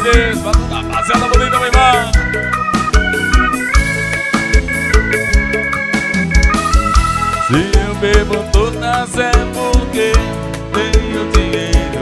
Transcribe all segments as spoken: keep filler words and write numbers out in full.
Deus, pra toda a rapaziada bonita, meu irmão. Se eu bebo todas é porque tenho dinheiro.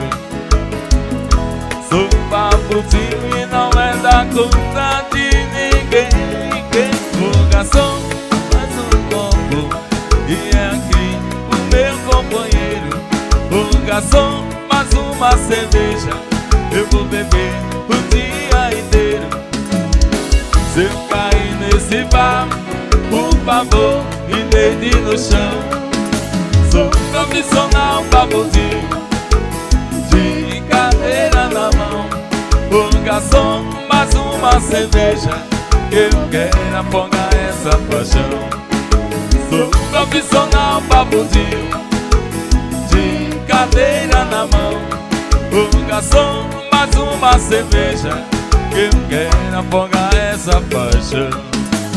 Sou papuzinho e não é da conta de ninguém. O garçom faz um copo e é aqui o meu companheiro. O garçom faz uma cerveja, eu vou beber o dia inteiro. Se eu cair nesse bar, por favor, me deite no chão. Sou profissional babuzinho, de cadeira na mão. O garçom, mais uma cerveja, eu quero afogar essa paixão. Sou profissional babuzinho, de cadeira na mão. O garçom, mais uma cerveja, eu quero afogar essa paixão.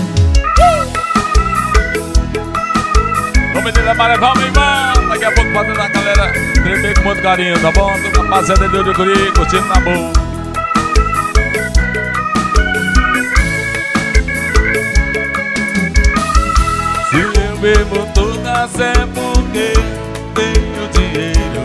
Vamos menina Mareval, meu irmão. Daqui a pouco fazendo a galera tremer com muito carinho, tá bom? Tô com a rapaziada de Urucuri, curtindo na boa. Se eu bebo todas é porque tenho dinheiro.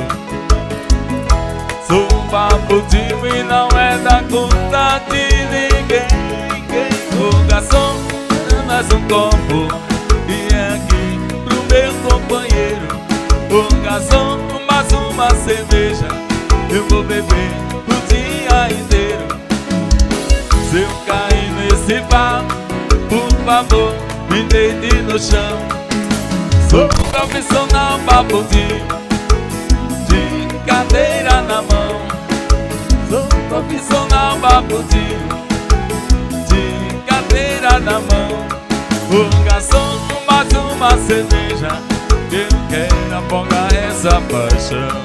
Sou um papuzinho e não é da conta de ninguém. O garçom dá mais um copo e é aqui pro meu companheiro. O garçom, mais uma cerveja, eu vou beber o dia inteiro. Se eu cair nesse bar, por favor, me deite no chão. Sou profissional babuzinho, de cadeira na mão. Sou profissional babuzinho, de cadeira na mão. O garçom, mais uma cerveja, eu quero afogar essa paixão.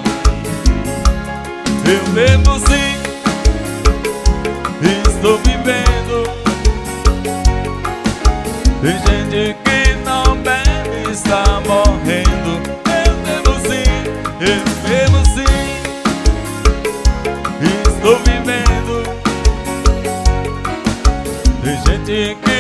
Eu bebo sim, estou vivendo. Tem gente que não bebe, está morrendo. Eu bebo sim, eu bebo sim, estou vivendo. Tem gente que